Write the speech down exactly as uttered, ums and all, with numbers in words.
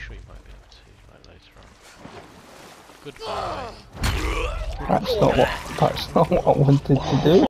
sure you might be able to, like later on. Goodbye. That's not what, that's not what I wanted to do.